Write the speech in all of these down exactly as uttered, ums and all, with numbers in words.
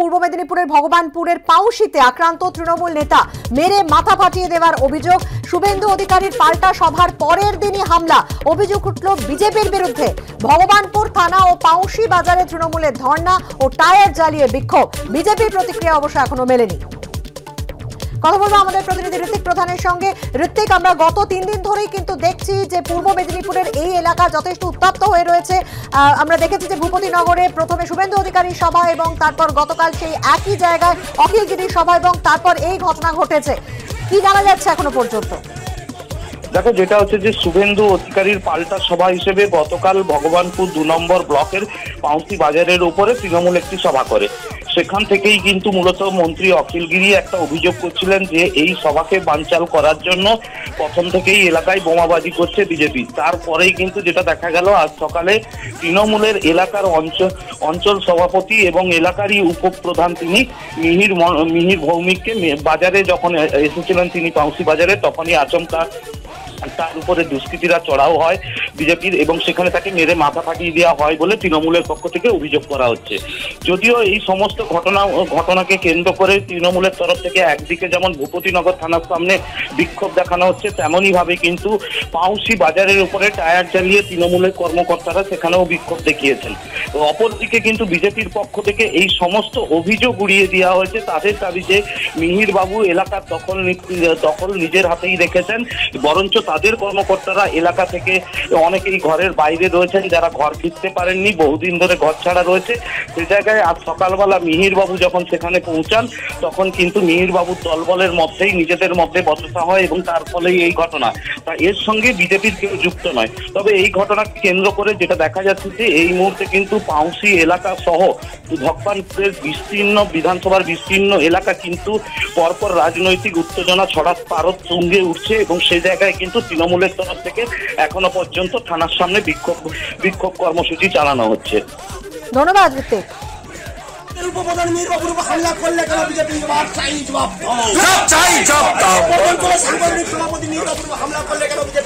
পূর্ব মেদিনীপুরের ভগবানপুরের পাউশিতে আক্রান্ত তৃণমূল নেতা মেরে মাথা ফাটিয়ে দেওয়ার অভিযোগ। শুভেন্দু অধিকারীর পাল্টা সভার পরের দিনই হামলা, অভিযোগ উঠল বিজেপির বিরুদ্ধে। ভগবানপুর থানা ও পাউশি বাজারে তৃণমূলের ধর্ণা ও টায়ার জ্বালিয়ে বিক্ষোভ। বিজেপির প্রতিক্রিয়া অবশ্য এখনো মেলেনি। কথা বলবো আমাদের প্রতিনিধি ঋত্বিক প্রধানের সঙ্গে। ঋত্বিক, আমরা গত তিন দিন ধরেই কিন্তু দেখছি যে পূর্ব মেদিনীপুরের এই এলাকা যথেষ্ট উত্তপ্ত হয়ে রয়েছে। আমরা দেখেছি যে ভূপতিনগরে প্রথমে শুভেন্দু অধিকারীর সভা এবং তারপর গতকাল সেই একই জায়গায় অখিলগিরির সভা এবং তারপর এই ঘটনা ঘটেছে। কি জানা যাচ্ছে এখনো পর্যন্ত? দেখো, যেটা হচ্ছে যে শুভেন্দু অধিকারীর পাল্টা সভা হিসেবে গতকাল ভগবানপুর দু নম্বর ব্লকের পাউসি বাজারের উপরে তৃণমূল একটি সভা করে। সেখান থেকেই কিন্তু মূলত মন্ত্রী অখিলগিরি একটা অভিযোগ করছিলেন যে এই সভাকে বানচাল করার জন্য প্রথম থেকেই এলাকায় বোমাবাজি করছে বিজেপি। তারপরেই কিন্তু যেটা দেখা গেল আজ সকালে তৃণমূলের এলাকার অঞ্চল অঞ্চল সভাপতি এবং এলাকারই উপপ্রধান তিনি মিহির মিহির ভৌমিককে বাজারে যখন এসেছিলেন তিনি পাউসি বাজারে, তখনই আচমকা তার উপরে দুষ্কৃতীরা চড়াও হয় বিজেপির এবং সেখানে তাকে মেরে মাথা ফাটিয়ে দেওয়া হয় বলে তৃণমূলের পক্ষ থেকে অভিযোগ করা হচ্ছে। যদিও এই সমস্ত ঘটনা ঘটনাকে কেন্দ্র করে তৃণমূলের তরফ থেকে একদিকে যেমন ভূপতিনগর থানার সামনে বিক্ষোভ দেখানো হচ্ছে, তেমনই ভাবে কিন্তু পাউসি বাজারের উপরে টায়ার জ্বালিয়ে তৃণমূলের কর্মকর্তারা সেখানেও বিক্ষোভ দেখিয়েছেন। অপরদিকে কিন্তু বিজেপির পক্ষ থেকে এই সমস্ত অভিযোগ উড়িয়ে দেওয়া হয়েছে। তাদের দাবি যে মিহির বাবু এলাকার দখল দখল নিজের হাতেই রেখেছেন, বরঞ্চ তাদের কর্মকর্তারা এলাকা থেকে অনেকেই ঘরের বাইরে রয়েছেন, যারা ঘর ফিরতে পারেননি, বহুদিন ধরে ঘর ছাড়া রয়েছে। সে জায়গায় আজ সকালবেলা মিহির বাবু যখন সেখানে পৌঁছান তখন কিন্তু মিহির বাবুর দলবলের মধ্যেই নিজেদের মধ্যে বচসা হয় এবং তার ফলেই এই ঘটনা। তা এর সঙ্গে বিজেপির কেউ যুক্ত নয়। তবে এই ঘটনাকে কেন্দ্র করে যেটা দেখা যাচ্ছে যে এই মুহূর্তে কিন্তু পাউসি এলাকা সহ ভগবানপুরের বিস্তীর্ণ বিধানসভার বিস্তীর্ণ এলাকা কিন্তু পরপর রাজনৈতিক উত্তেজনা ছড়া পারদ তুঙ্গে উঠছে এবং সে জায়গায় কিন্তু তৃণমূলের তরফ থেকে এখনো পর্যন্ত থানার সামনে বিক্ষোভ বিক্ষোভ কর্মসূচি চালানো হচ্ছে। ধন্যবাদ ঋত্বিক। উপপ্রধান মিহির বাবুর উপর হামলা করলে কেন বিজেপি জবাব চাই, জবাব চাই জবাব দাও। সাংগঠনিক সভাপতি মিহির বাবুর উপর হামলা করলে কেন বিজেপি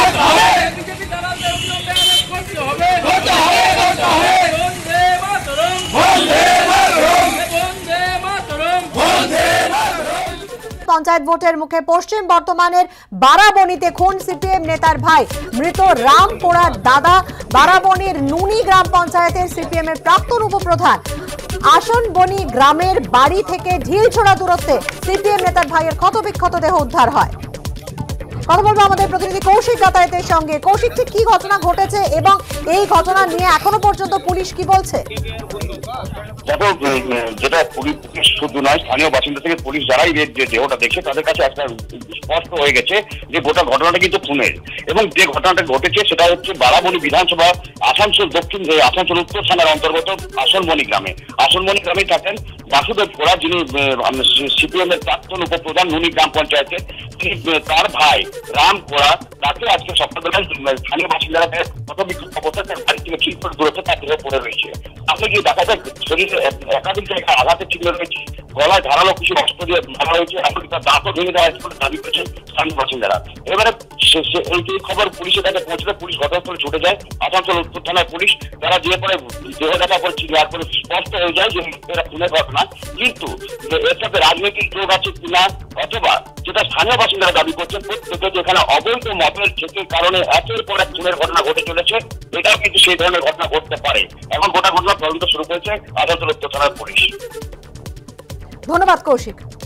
পঞ্চায়েত ভোটের মুখে পশ্চিম বর্ধমানের বারাবণীতে খুন সিপিএম নেতার ভাই মৃত রাম পোড়ার দাদা। বারাবণীর নুনি গ্রাম পঞ্চায়েতের সিপিএম এর প্রাক্তন উপপ্রধান আসনবনি গ্রামের বাড়ি থেকে ঢিলছোড়া দূরত্বে সিপিএম নেতার ভাইয়ের ক্ষতবিক্ষত দেহ উদ্ধার হয়। কথা বলবো আমাদের প্রতিনিধি কৌশিক যাতায়াতের সঙ্গে। কৌশিক, ঠিক কি ঘটনা ঘটেছে এবং এই ঘটনা নিয়ে এখনো পর্যন্ত পুলিশ কি বলছে? দেখো, যেটা পুলিশ শুধু নয়, স্থানীয় বাসিন্দা থেকে পুলিশ যারাই যে দেহটা দেখছে তাদের কাছে একটা স্পষ্ট হয়ে গেছে যে গোটা ঘটনাটা কিন্তু খুনের। এবং যে ঘটনাটা ঘটেছে সেটা হচ্ছে বারাবণী বিধানসভা আসানসোল দক্ষিণ আসানসোল উত্তর থানার অন্তর্গত আসনবনি গ্রামে। আসনবনি গ্রামে থাকেন বাসুদেব পোড়া, যিনি সিপিএম এর প্রাক্তন উপপ্রধান নুনি গ্রাম পঞ্চায়েতের। তার ভাই রাম পোড়া, তাকে আজকে সকালবেলায় স্থানীয় বাসিন্দারা ক্ষতবিক্ষত অবস্থায় তার বাড়ি থেকে ঠিক করে দূরত্বে তার দেহ পড়ে রয়েছে। আপনি গিয়ে দেখা যায় শরীরে একাধিক জায়গায় আঘাতের চিহ্ন রয়েছে, গলায় ধারালো কিছু অস্ত্র দিয়ে মারা হয়েছে, এমনকি তার দাঁতও ভেঙে দেওয়া হয়েছে বলে দাবি করেছেন স্থানীয় বাসিন্দারা। এবারে এই খবর পুলিশের কাছে পৌঁছলে পুলিশ ঘটনাস্থলে ছুটে যায়, আসানসোল উত্তর থানার পুলিশ। তারা যে পরে দেহ দেখা করে চিৎকার করে স্পষ্ট হয়ে যায় যে এরা খুনের ঘটনা। কিন্তু এর সাথে রাজনৈতিক যোগ আছে কিনা অথবা যেটা স্থানীয় বাসিন্দারা দাবি করছেন প্রত্যেকে যেখানে অবৈধ মতের ক্ষেত্রের কারণে একের পর এক খুনের ঘটনা ঘটে চলেছে, এটাও কিন্তু সেই ধরনের ঘটনা ঘটতে পারে। এখন গোটা ঘটনা তদন্ত শুরু করেছে আসানসোল উত্তর থানার পুলিশ। ধন্যবাদ কৌশিক।